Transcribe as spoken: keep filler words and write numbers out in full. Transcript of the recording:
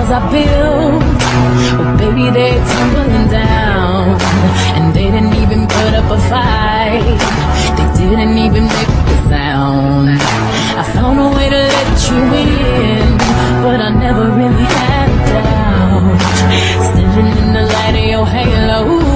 walls I built, well baby they're tumbling down. And they didn't even put up a fight, they didn't even make a sound. I found a way to let you in, but I never really had a doubt. Standing in the light of your halo,